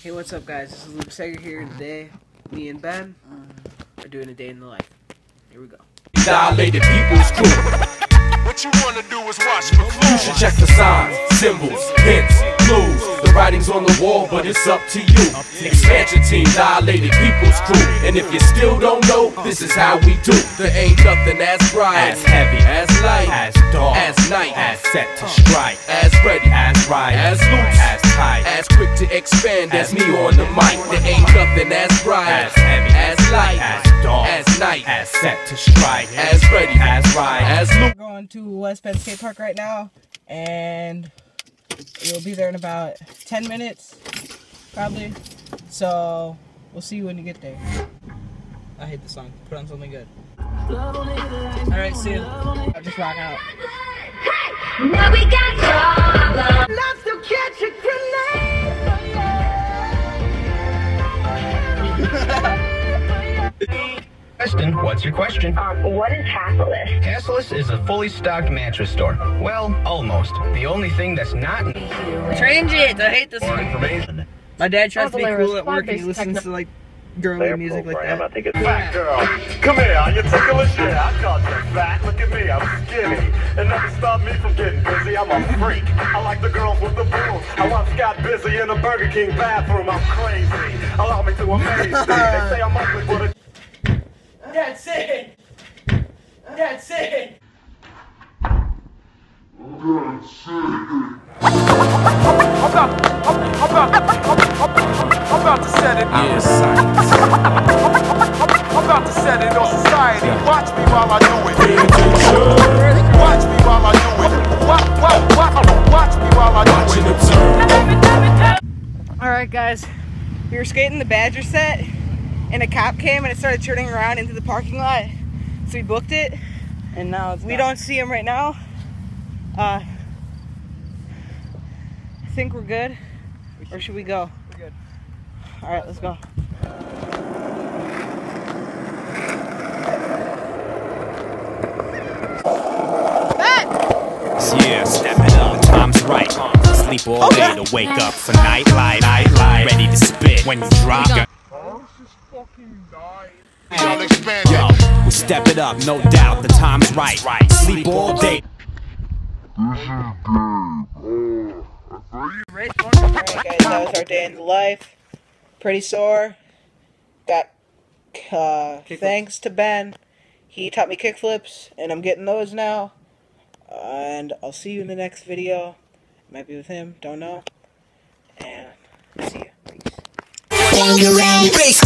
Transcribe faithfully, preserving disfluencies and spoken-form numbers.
Hey, what's up, guys? This is Luke Seger here. Today, me and Ben are doing a day in the life. Here we go. Dilated people's crew. What you wanna do is watch for clues. You should check the signs, symbols, hints, clues. The writing's on the wall, but it's up to you. Expansion team, dilated people's crew. And if you still don't know, this is how we do. There ain't nothing as bright, as heavy, as light, as dark, as night, as set to strike, as ready, as right, as loose, as tight, as quick to expand as me on the mic. There ain't nothing as bright, as heavy, as light, as dark, as night, as set to strike, as ready, as right, as loose. We're going to West Penn Skate Park right now, and we'll be there in about ten minutes, probably. So we'll see you when you get there. I hate this song. Put on something good. Alright, see you. I'll just rock out. Now we got problems. Let's go catch a grenade. Question, what's your question? Um, what is Castleless? Castleless is a fully stocked mattress store. Well, almost. The only thing that's not in Transit! I hate this song. information. My dad tries to be Overlayers, cool at work and he cloud-based listens to like girly music like that. Fat girl, come here, you ticklish, yeah, I called you fat, look at me, I'm skinny, and nothing stopped me from getting busy, I'm a freak, I like the girls with the boobs, I once got busy in a Burger King bathroom, I'm crazy, allow me to amaze you, they say I'm ugly, but it That's it! That's it! I'm about, I'm, I'm about, I'm, I'm, I'm about to set it. Yeah, science. I'm about to set it on society. Watch me while I do it. Watch me while I do it. Watch, watch, watch, watch me while I do it. Watch and observe. Alright, guys. We were skating the Badger set, and a cop came and it started turning around into the parking lot. So we booked it. And now it's We gone. don't see him right now. Uh, I think we're good. Or should we go? We're good. Alright, let's go. Yeah, step it up, the time's right. Sleep all day to wake up for night light, night light. Ready to spit when you drop. Y'all expand Yo, we step it up, no doubt, the time's right. Sleep all day. Alright guys, that was our day in the life. Pretty sore. Got uh, thanks to Ben. He taught me kickflips, and I'm getting those now. And I'll see you in the next video. Might be with him, don't know. And see you. Peace.